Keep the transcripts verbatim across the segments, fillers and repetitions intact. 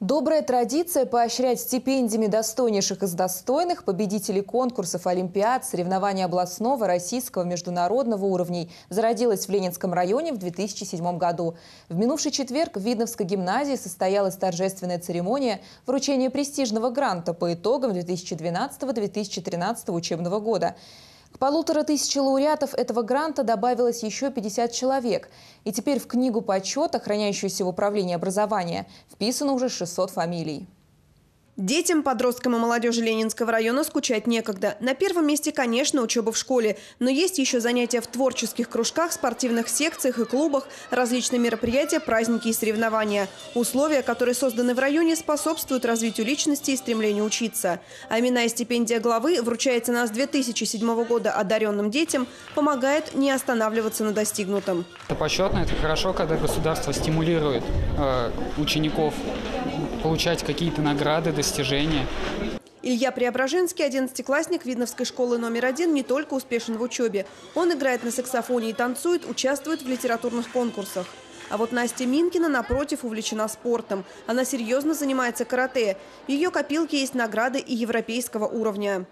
Добрая традиция поощрять стипендиями достойнейших из достойных победителей конкурсов, олимпиад, соревнований областного, российского, международного уровней зародилась в Ленинском районе в две тысячи седьмом году. В минувший четверг в Видновской гимназии состоялась торжественная церемония вручения престижного гранта по итогам две тысячи двенадцатого — две тысячи тринадцатого учебного года. К полутора тысячи лауреатов этого гранта добавилось еще пятьдесят человек. И теперь в книгу почета, хранящуюся в управлении образования, вписано уже шестьсот фамилий. Детям, подросткам и молодежи Ленинского района скучать некогда. На первом месте, конечно, учеба в школе. Но есть еще занятия в творческих кружках, спортивных секциях и клубах, различные мероприятия, праздники и соревнования. Условия, которые созданы в районе, способствуют развитию личности и стремлению учиться. А именная стипендия главы вручается нас с две тысячи седьмого года одаренным детям, помогает не останавливаться на достигнутом. Это почетно, это хорошо, когда государство стимулирует э, учеников получать какие-то награды, достижения. Илья Преображенский, одиннадцатиклассник Видновской школы номер один, не только успешен в учебе. Он играет на саксофоне и танцует, участвует в литературных конкурсах. А вот Настя Минкина, напротив, увлечена спортом. Она серьезно занимается карате. В ее копилке есть награды и европейского уровня.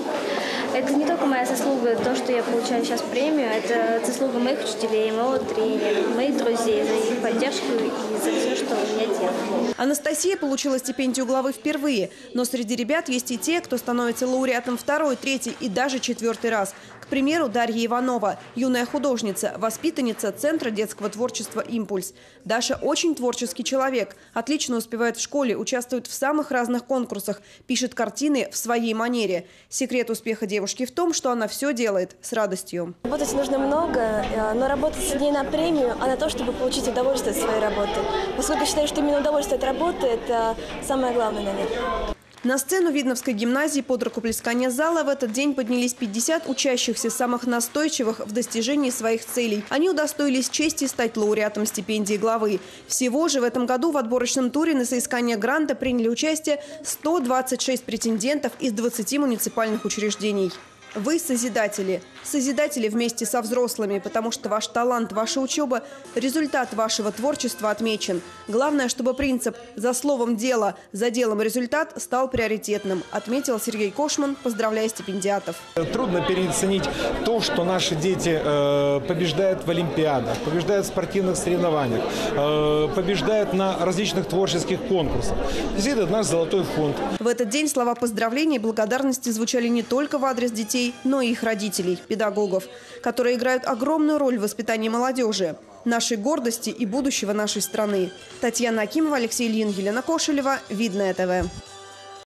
Это не только моя заслуга, то, что я получаю сейчас премию, это заслуга моих учителей, моего тренера, моих друзей за их поддержку и за все, что я делаю. Анастасия получила стипендию главы впервые, но среди ребят есть и те, кто становится лауреатом второй, третий и даже четвертый раз. К примеру, Дарья Иванова, юная художница, воспитанница Центра детского творчества «Импульс». Даша очень творческий человек, отлично успевает в школе, участвует в самых разных конкурсах, пишет картины в своей манере. Секрет успеха девушки в том, что она все делает с радостью. Работать нужно много, но работать не на премию, а на то, чтобы получить удовольствие от своей работы. Поскольку считаю, что именно удовольствие от работы – это самое главное, наверное. На сцену Видновской гимназии под рукоплескание зала в этот день поднялись пятьдесят учащихся, самых настойчивых в достижении своих целей. Они удостоились чести стать лауреатом стипендии главы. Всего же в этом году в отборочном туре на соискание гранта приняли участие сто двадцать шесть претендентов из двадцати муниципальных учреждений. Вы созидатели. Созидатели вместе со взрослыми, потому что ваш талант, ваша учеба, результат вашего творчества отмечен. Главное, чтобы принцип «за словом дело, за делом результат» стал приоритетным, отметил Сергей Кошман, поздравляя стипендиатов. Трудно переоценить то, что наши дети э, побеждают в олимпиадах, побеждают в спортивных соревнованиях, э, побеждают на различных творческих конкурсах. Здесь это наш золотой фонд. В этот день слова поздравления и благодарности звучали не только в адрес детей, но и их родителей, педагогов, которые играют огромную роль в воспитании молодежи, нашей гордости и будущего нашей страны. Татьяна Акимова, Алексей Ильин, Елена Кошелева, Видное ТВ.